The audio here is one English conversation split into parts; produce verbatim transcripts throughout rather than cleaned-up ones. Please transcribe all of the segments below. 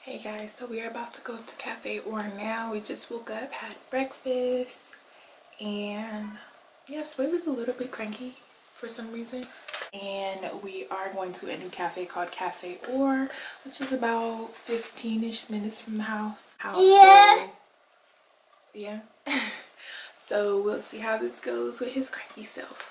Hey guys, so we are about to go to Cafe or now. We just woke up, had breakfast, and yeah, Swaylee's a little bit cranky for some reason. And we are going to a new cafe called Cafe Or, which is about fifteen-ish minutes from the house. house yeah. So, yeah. So we'll see how this goes with his cranky self.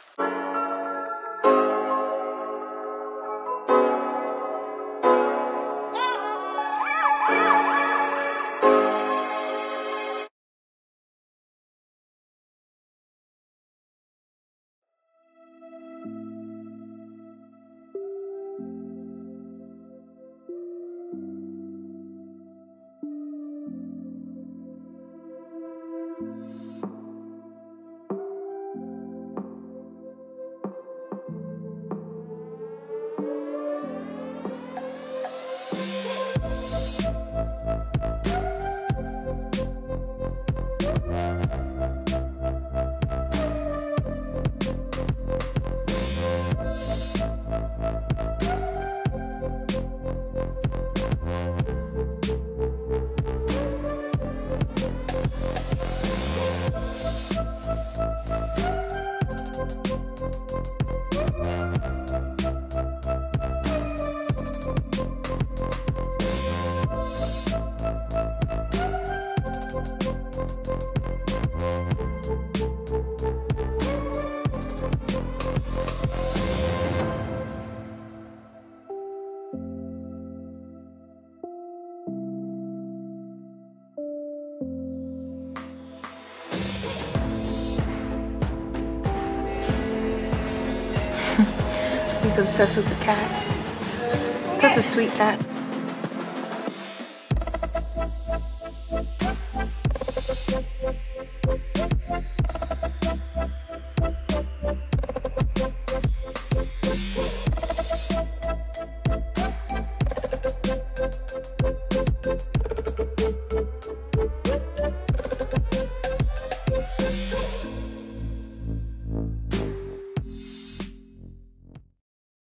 He's obsessed with the cat. Such a sweet cat.